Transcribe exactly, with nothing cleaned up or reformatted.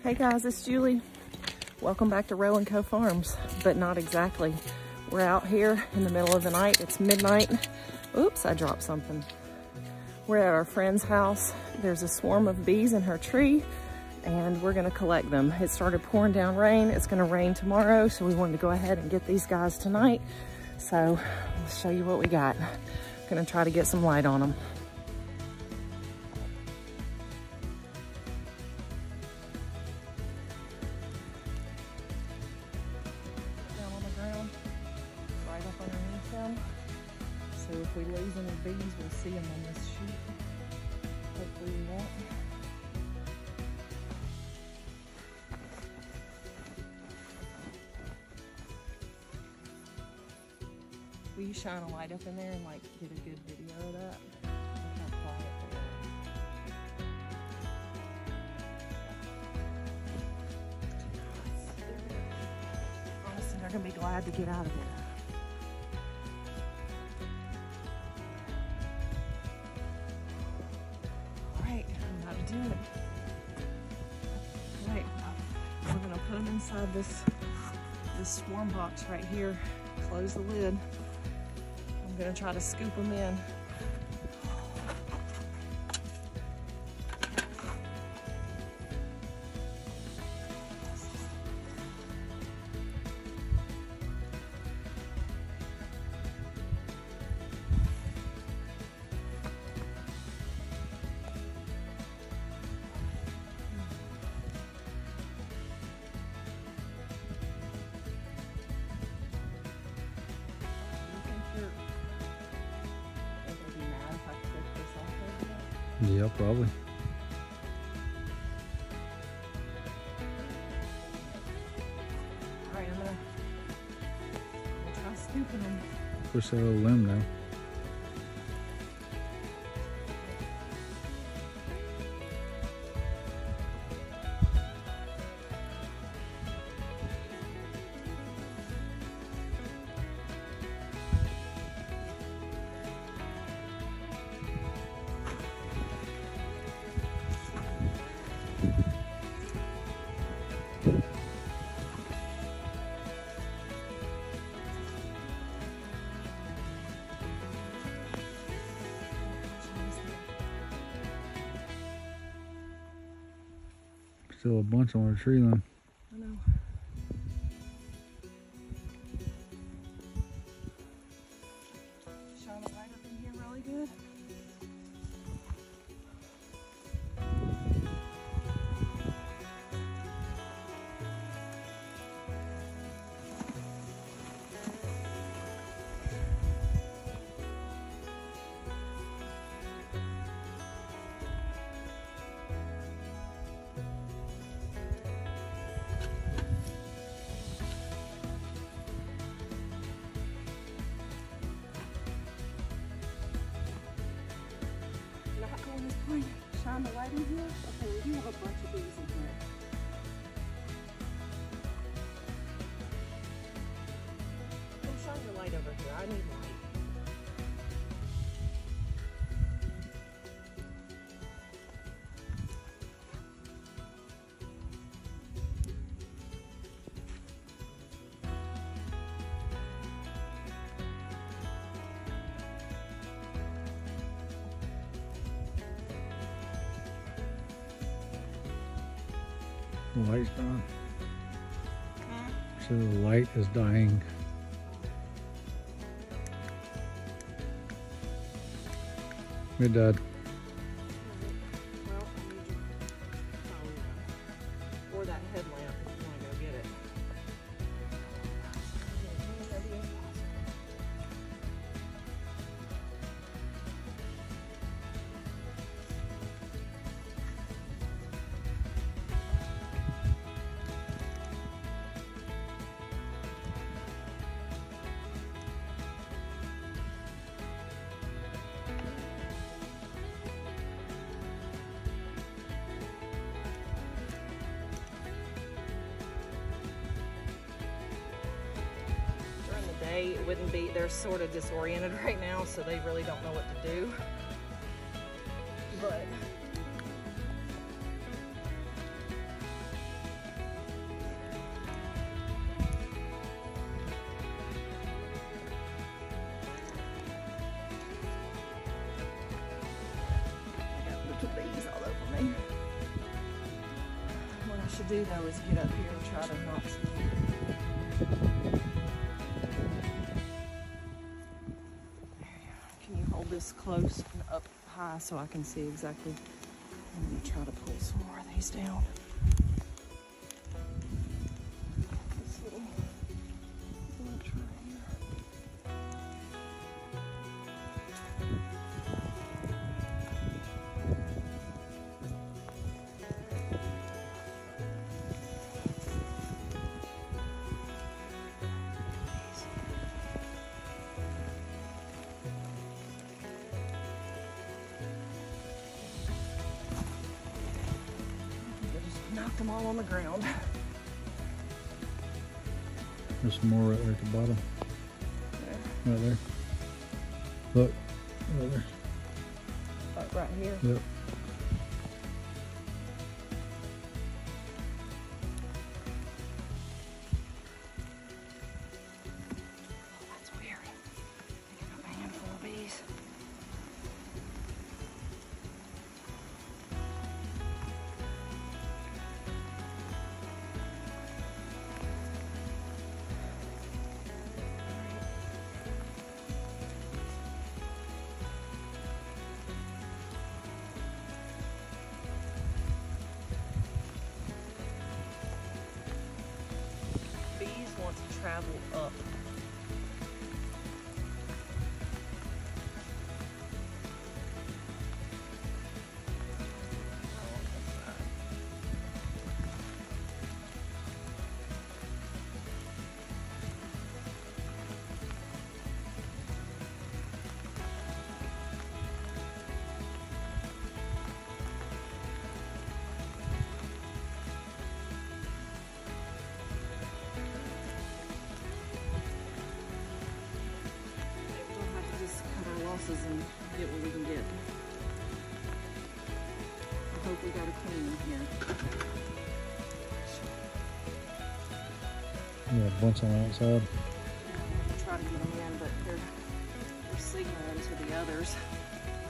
Hey guys, it's Julie. Welcome back to Roe and Co Farms, but not exactly. We're out here in the middle of the night. It's midnight. Oops, I dropped something. We're at our friend's house. There's a swarm of bees in her tree and we're gonna collect them. It started pouring down rain. It's gonna rain tomorrow, so we wanted to go ahead and get these guys tonight. So let's show you what we got. Gonna try to get some light on them. Down on the ground, right up underneath them. So if we lose any bees, we'll see them on this sheet. Hopefully we won't. Will you shine a light up in there and like get a good video of that? Look how quiet they are. Honestly, they're gonna be glad to get out of there. All right, I'm about to do it. All right, we're gonna put them inside this this swarm box right here. Close the lid. I'm gonna try to scoop them in. Yeah, probably. All right, I'm gonna, I'm gonna try scooping them. Push that little limb down. Still a bunch on our tree limb. I know. Shine a light up in here really good. Shine the light in here? Okay, we do have a bunch of bees in here. Come shine your light over here. I need light. The light's gone. Huh? So the light is dying. It died. Well, I need your phone or that headlamp if you want to go get it. It wouldn't be, they're sort of disoriented right now, so they really don't know what to do. But to do though is get up here and try to knock some. Can you hold this close and up high so I can see exactly? I'm gonna try to pull some more of these down. This little bunch right here. Knocked them all on the ground. There's some more right there at the bottom. There. Right there. Look, right there. Like right here. Yep. Oh, that's weird. I got a handful of bees. Want to travel up. And get what we can get. I hope we got a queen in here. Yeah, a bunch on the outside. Yeah, I'm gonna try to get them in, but they're, they're signaling to the others.